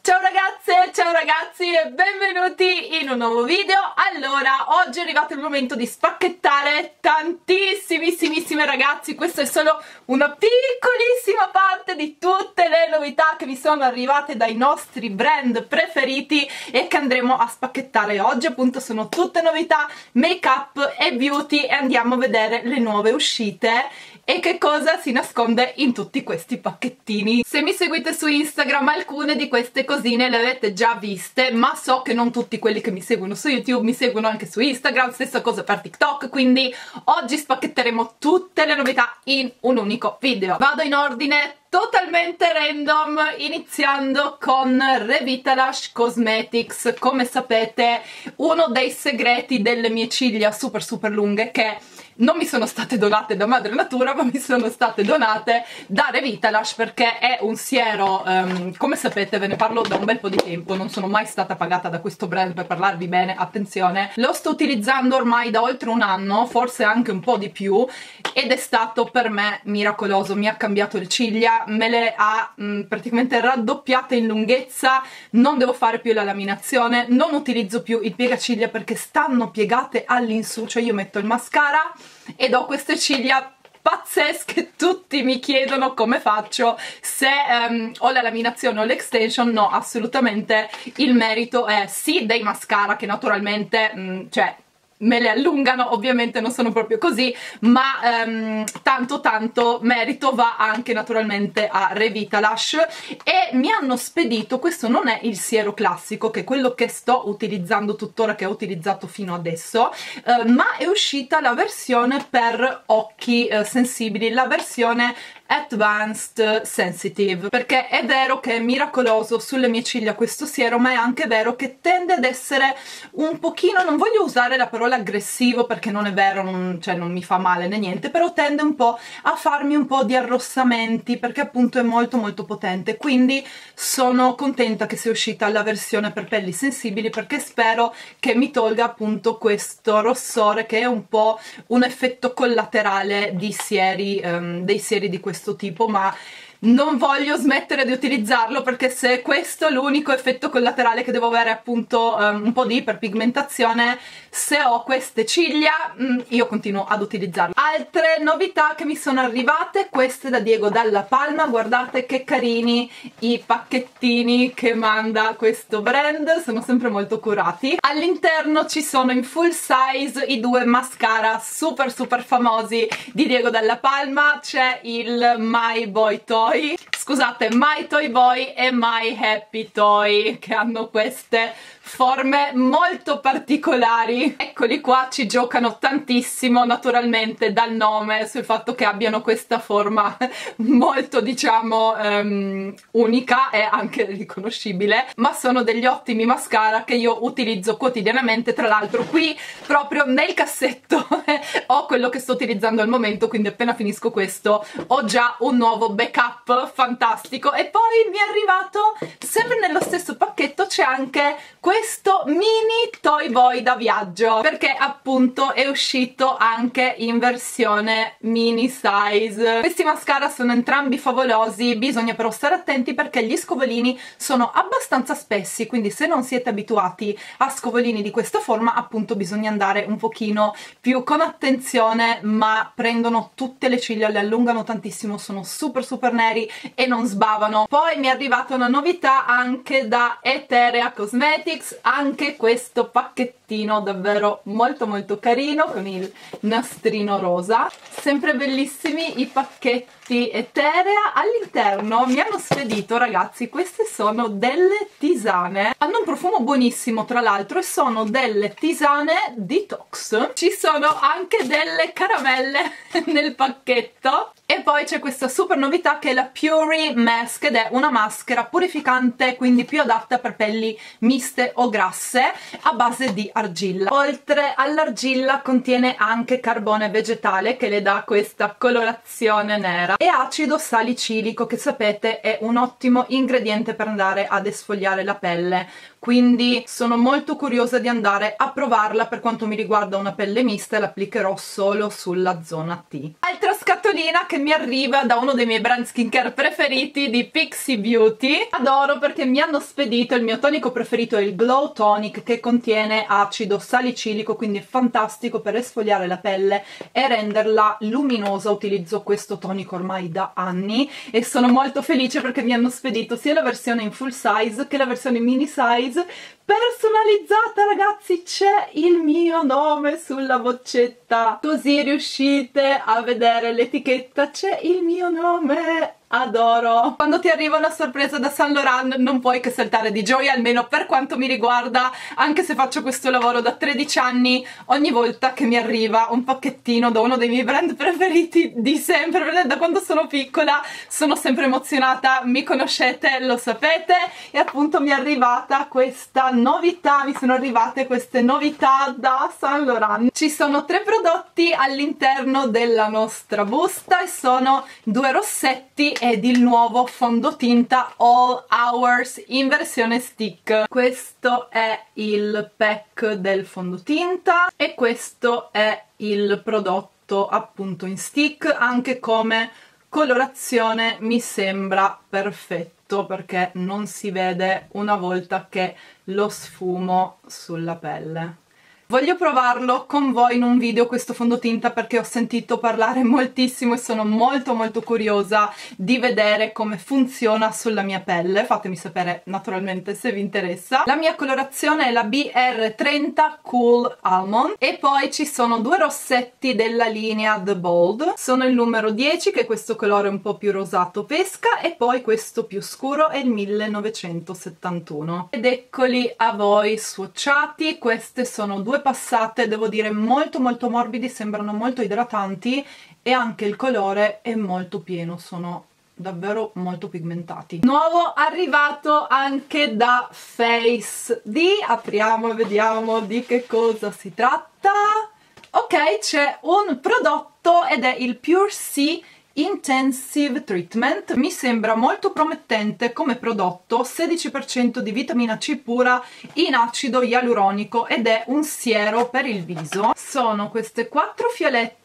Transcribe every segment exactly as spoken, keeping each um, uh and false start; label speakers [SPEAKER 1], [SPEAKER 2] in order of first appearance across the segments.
[SPEAKER 1] Ciao ragazze, ciao ragazzi e benvenuti in un nuovo video. Allora, oggi è arrivato il momento di spacchettare tantissimissime ragazzi. Questa è solo una piccolissima parte di tutte le novità che mi sono arrivate dai nostri brand preferiti e che andremo a spacchettare oggi. Appunto sono tutte novità make up e beauty e andiamo a vedere le nuove uscite e che cosa si nasconde in tutti questi pacchettini. Se mi seguite su Instagram alcune di queste cosine le avete già viste, ma so che non tutti quelli che mi seguono su YouTube mi seguono anche su Instagram, stessa cosa per TikTok, quindi oggi spacchetteremo tutte le novità in un unico video. Vado in ordine totalmente random, iniziando con Revitalash Cosmetics. Come sapete, uno dei segreti delle mie ciglia super super lunghe, che non mi sono state donate da madre natura ma mi sono state donate da Revitalash, perché è un siero, um, come sapete ve ne parlo da un bel po' di tempo, non sono mai stata pagata da questo brand per parlarvi bene, attenzione, lo sto utilizzando ormai da oltre un anno, forse anche un po' di più, ed è stato per me miracoloso, mi ha cambiato le ciglia, me le ha mh, praticamente raddoppiate in lunghezza, non devo fare più la laminazione, non utilizzo più il piegaciglia perché stanno piegate all'insù, cioè io metto il mascara ed ho queste ciglia pazzesche. Tutti mi chiedono come faccio, se um, ho la laminazione o l'extension. No, assolutamente il merito è sì dei mascara che naturalmente mh, cioè me le allungano, ovviamente non sono proprio così, ma um, tanto tanto merito va anche naturalmente a Revitalash. E mi hanno spedito, questo non è il siero classico che è quello che sto utilizzando tuttora, che ho utilizzato fino adesso, uh, ma è uscita la versione per occhi uh, sensibili, la versione Advanced Sensitive, perché è vero che è miracoloso sulle mie ciglia questo siero, ma è anche vero che tende ad essere un pochino, non voglio usare la parola aggressivo perché non è vero, non, cioè non mi fa male né niente, però tende un po' a farmi un po' di arrossamenti perché appunto è molto molto potente. Quindi sono contenta che sia uscita la versione per pelli sensibili, perché spero che mi tolga appunto questo rossore che è un po' un effetto collaterale di sieri, um, dei sieri di questo tipo, ma non voglio smettere di utilizzarlo, perché se questo è l'unico effetto collaterale che devo avere, appunto um, un po' di iperpigmentazione, se ho queste ciglia mm, io continuo ad utilizzarlo. Altre novità che mi sono arrivate, queste da Diego Dalla Palma, guardate che carini i pacchettini che manda questo brand, sono sempre molto curati. All'interno ci sono in full size i due mascara super super famosi di Diego Dalla Palma, c'è il My Boy Toy, scusate, My Toy Boy e My Happy Toy, che hanno queste forme molto particolari. Eccoli qua, ci giocano tantissimo naturalmente dal nome sul fatto che abbiano questa forma molto, diciamo, um, unica e anche riconoscibile, ma sono degli ottimi mascara che io utilizzo quotidianamente. Tra l'altro qui proprio nel cassetto ho quello che sto utilizzando al momento, quindi appena finisco questo ho già un nuovo backup fantastico. E poi mi è arrivato, sempre nello stesso pacchetto, c'è anche questo mini Toy Boy da viaggio, perché appunto è uscito anche in versione mini size. Questi mascara sono entrambi favolosi, bisogna però stare attenti perché gli scovolini sono abbastanza spessi, quindi se non siete abituati a scovolini di questa forma appunto bisogna andare un pochino più con attenzione, ma prendono tutte le ciglia, le allungano tantissimo, sono super super neri e non sbavano. Poi mi è arrivata una novità anche da Etherea Cosmetics, anche questo pacchettino davvero molto molto carino con il nastrino rosa. Sempre bellissimi i pacchetti Etherea. All'interno mi hanno spedito, ragazzi, queste sono delle tisane, hanno un profumo buonissimo tra l'altro e sono delle tisane detox. Ci sono anche delle caramelle nel pacchetto. E poi c'è questa super novità che è la Puri Mask, ed è una maschera purificante, quindi più adatta per pelli miste o grasse, a base di argilla. Oltre all'argilla contiene anche carbone vegetale che le dà questa colorazione nera, e acido salicilico, che sapete è un ottimo ingrediente per andare ad esfoliare la pelle, quindi sono molto curiosa di andare a provarla. Per quanto mi riguarda una pelle mista, l'applicherò solo sulla zona T. Altra scatolina spruzzolina che mi arriva da uno dei miei brand skincare preferiti, di Pixi Beauty. Adoro perché mi hanno spedito il mio tonico preferito, il Glow Tonic, che contiene acido salicilico, quindi è fantastico per esfoliare la pelle e renderla luminosa. Utilizzo questo tonico ormai da anni e sono molto felice perché mi hanno spedito sia la versione in full size che la versione mini size personalizzata. Ragazzi, c'è il mio nome sulla boccetta, così riuscite a vedere l'etichetta, c'è il mio nome. Adoro! Quando ti arriva una sorpresa da Saint Laurent non puoi che saltare di gioia, almeno per quanto mi riguarda, anche se faccio questo lavoro da tredici anni. Ogni volta che mi arriva un pacchettino da uno dei miei brand preferiti di sempre, perché da quando sono piccola sono sempre emozionata, mi conoscete, lo sapete, e appunto mi è arrivata questa novità, mi sono arrivate queste novità da Saint Laurent. Ci sono tre prodotti all'interno della nostra busta e sono due rossetti ed il nuovo fondotinta All Hours in versione stick. Questo è il pack del fondotinta e questo è il prodotto appunto in stick. Anche come colorazione mi sembra perfetto perché non si vede una volta che lo sfumo sulla pelle. Voglio provarlo con voi in un video questo fondotinta perché ho sentito parlare moltissimo e sono molto molto curiosa di vedere come funziona sulla mia pelle. Fatemi sapere naturalmente se vi interessa. La mia colorazione è la B R trenta Cool Almond e poi ci sono due rossetti della linea The Bold. Sono il numero dieci, che è questo colore un po' più rosato pesca, e poi questo più scuro è il millenovecentosettantuno. Ed eccoli a voi swatchati. Queste sono due passate, devo dire molto molto morbidi, sembrano molto idratanti e anche il colore è molto pieno, sono davvero molto pigmentati. Nuovo arrivato anche da Face D, apriamo e vediamo di che cosa si tratta. Ok, c'è un prodotto ed è il Pure Sea Intensive Treatment. Mi sembra molto promettente come prodotto, sedici per cento di vitamina C pura in acido ialuronico ed è un siero per il viso. Sono queste quattro fialette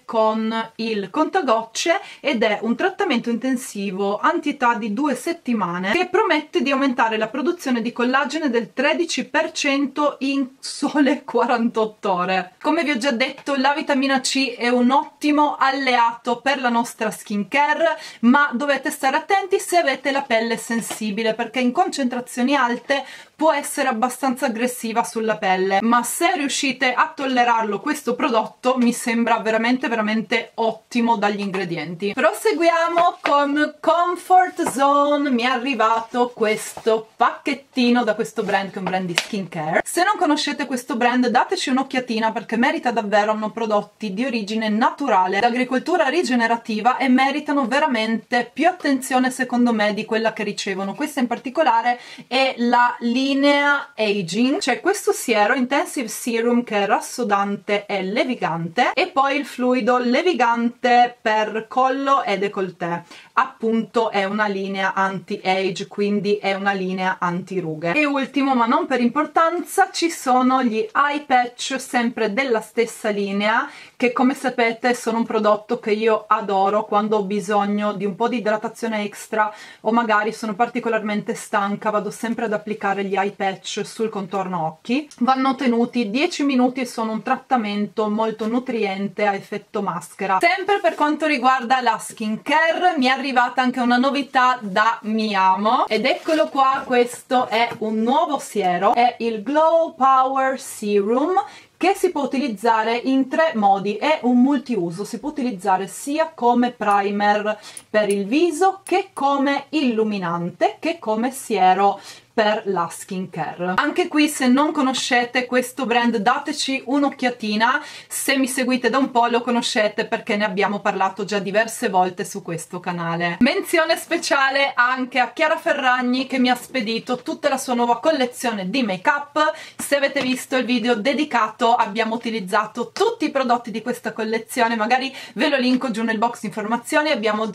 [SPEAKER 1] con il contagocce ed è un trattamento intensivo anti-età di due settimane che promette di aumentare la produzione di collagene del tredici per cento in sole quarantotto ore. Come vi ho già detto, la vitamina C è un ottimo alleato per la nostra skincare, ma dovete stare attenti se avete la pelle sensibile perché in concentrazioni alte può essere abbastanza aggressiva sulla pelle, ma se riuscite a tollerarlo questo prodotto mi sembra veramente veramente ottimo dagli ingredienti. Proseguiamo con Comfort Zone. Mi è arrivato questo pacchettino da questo brand che è un brand di skincare. Se non conoscete questo brand dateci un'occhiatina perché merita davvero, hanno prodotti di origine naturale, d'agricoltura rigenerativa e meritano veramente più attenzione secondo me di quella che ricevono. Questa in particolare è la linea Aging, c'è questo siero Intensive Serum che è rassodante e levigante e poi il fluido levigante per collo e décolleté. Appunto è una linea anti-age, quindi è una linea anti-rughe. E ultimo ma non per importanza ci sono gli eye patch, sempre della stessa linea, che come sapete sono un prodotto che io adoro quando ho bisogno di un po' di idratazione extra o magari sono particolarmente stanca, vado sempre ad applicare gli eye patch sul contorno occhi. Vanno tenuti dieci minuti e sono un trattamento molto nutriente a effetto maschera. Sempre per quanto riguarda la skincare mi è arrivata anche una novità da Miamo ed eccolo qua, questo è un nuovo siero, è il Glow Power Serum che si può utilizzare in tre modi, è un multiuso, si può utilizzare sia come primer per il viso che come illuminante che come siero per la skincare. Anche qui, se non conoscete questo brand, dateci un'occhiatina. Se mi seguite da un po' lo conoscete perché ne abbiamo parlato già diverse volte su questo canale. Menzione speciale anche a Chiara Ferragni che mi ha spedito tutta la sua nuova collezione di make up. Se avete visto il video dedicato abbiamo utilizzato tutti i prodotti di questa collezione, magari ve lo linko giù nel box informazioni. Abbiamo già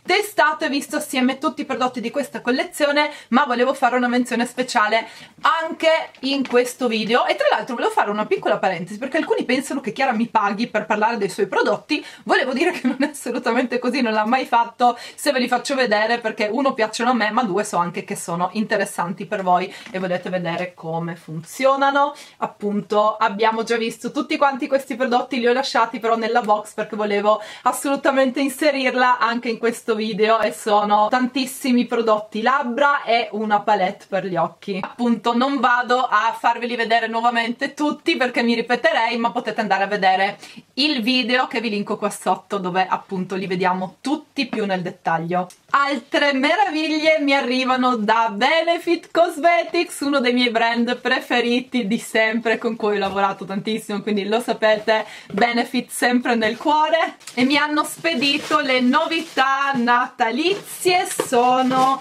[SPEAKER 1] testato e visto assieme tutti i prodotti di questa collezione, ma volevo fare una menzione speciale anche in questo video. E tra l'altro volevo fare una piccola parentesi, perché alcuni pensano che Chiara mi paghi per parlare dei suoi prodotti. Volevo dire che non è assolutamente così, non l'ha mai fatto. Se ve li faccio vedere, perché uno, piacciono a me, ma due, so anche che sono interessanti per voi e volete vedere come funzionano. Appunto, abbiamo già visto tutti quanti questi prodotti, li ho lasciati però nella box perché volevo assolutamente inserirla anche in questo video, e sono tantissimi prodotti labbra e una palette per gli occhi. Appunto, non vado a farveli vedere nuovamente tutti perché mi ripeterei, ma potete andare a vedere il video che vi linko qua sotto, dove appunto li vediamo tutti più nel dettaglio. Altre meraviglie mi arrivano da Benefit Cosmetics, uno dei miei brand preferiti di sempre, con cui ho lavorato tantissimo, quindi lo sapete, Benefit sempre nel cuore. E mi hanno spedito le novità natalizie, sono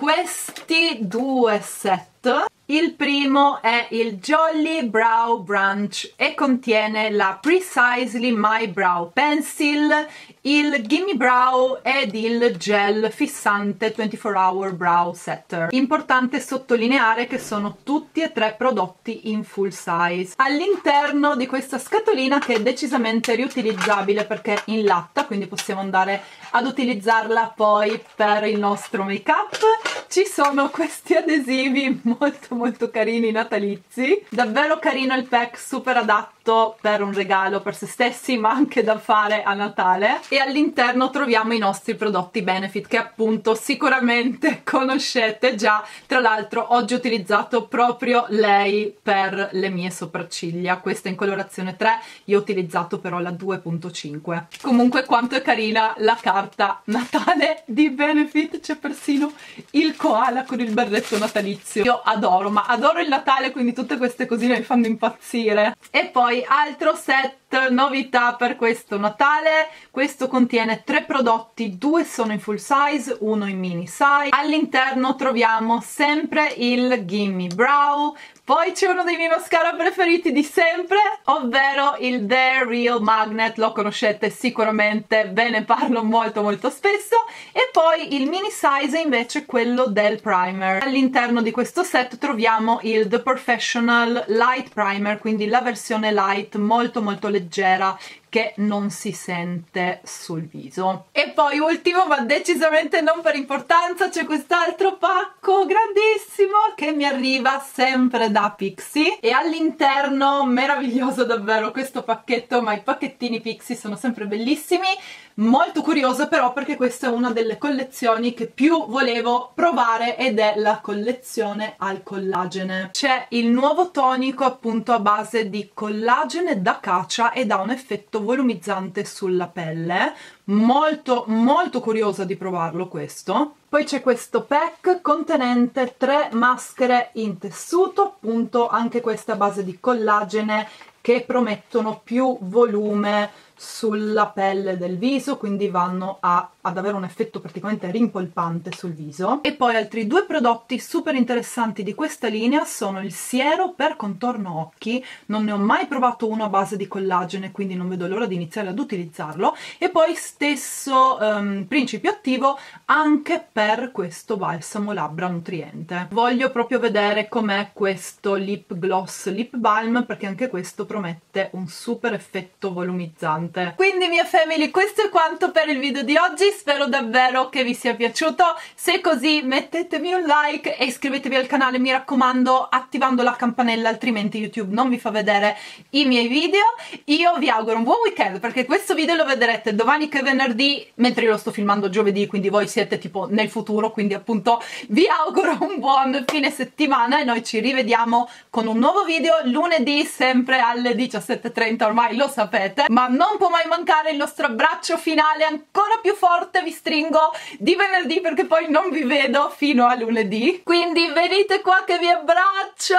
[SPEAKER 1] questi due set. Il primo è il Jolly Brow Brunch e contiene la Precisely My Brow Pencil, il Gimme Brow ed il gel fissante ventiquattro hour Brow Setter. Importante sottolineare che sono tutti e tre prodotti in full size. All'interno di questa scatolina, che è decisamente riutilizzabile perché è in latta, quindi possiamo andare ad utilizzarla poi per il nostro make up, ci sono questi adesivi molto molto carini natalizi. Davvero carino il pack, super adatto per un regalo per se stessi, ma anche da fare a Natale. E all'interno troviamo i nostri prodotti Benefit, che appunto sicuramente conoscete già. Tra l'altro oggi ho utilizzato proprio lei per le mie sopracciglia, questa in colorazione tre, io ho utilizzato però la due punto cinque. Comunque quanto è carina la carta Natale di Benefit, c'è persino il koala con il berretto natalizio. Io adoro, ma adoro il Natale, quindi tutte queste cosine mi fanno impazzire. E poi altro set novità per questo Natale, questo contiene tre prodotti, due sono in full size, uno in mini size. All'interno troviamo sempre il Gimme Brow, poi c'è uno dei miei mascara preferiti di sempre, ovvero il The Real Magnet, lo conoscete sicuramente, ve ne parlo molto molto spesso. E poi il mini size è invece quello del primer. All'interno di questo set troviamo il The Professional Light Primer, quindi la versione light molto molto leggera, che non si sente sul viso. E poi ultimo, ma decisamente non per importanza, c'è quest'altro pacco grandissimo che mi arriva sempre da Pixi, e all'interno, meraviglioso davvero questo pacchetto, ma i pacchettini Pixi sono sempre bellissimi. Molto curiosa però perché questa è una delle collezioni che più volevo provare, ed è la collezione al collagene. C'è il nuovo tonico appunto a base di collagene d'acacia ed ha un effetto volumizzante sulla pelle. Molto molto curiosa di provarlo questo. Poi c'è questo pack contenente tre maschere in tessuto, appunto anche questa a base di collagene, che promettono più volume sulla pelle del viso, quindi vanno a, ad avere un effetto praticamente rimpolpante sul viso. E poi altri due prodotti super interessanti di questa linea sono il siero per contorno occhi, non ne ho mai provato uno a base di collagene, quindi non vedo l'ora di iniziare ad utilizzarlo, e poi stesso um, principio attivo anche per questo balsamo labbra nutriente. Voglio proprio vedere com'è questo lip gloss lip balm, perché anche questo promette un super effetto volumizzante. Quindi mia family, questo è quanto per il video di oggi, spero davvero che vi sia piaciuto. Se è così mettetemi un like e iscrivetevi al canale, mi raccomando, attivando la campanella, altrimenti YouTube non vi fa vedere i miei video. Io vi auguro un buon weekend, perché questo video lo vedrete domani che è venerdì, mentre io lo sto filmando giovedì, quindi voi siete tipo nel futuro, quindi appunto vi auguro un buon fine settimana e noi ci rivediamo con un nuovo video lunedì sempre alle diciassette e trenta, ormai lo sapete, ma non può mai mancare il nostro abbraccio finale ancora più forte, vi stringo, di venerdì, perché poi non vi vedo fino a lunedì, quindi venite qua che vi abbraccio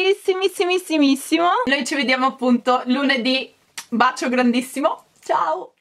[SPEAKER 1] fortissimissimissimo. Noi ci vediamo appunto lunedì, bacio grandissimo, ciao!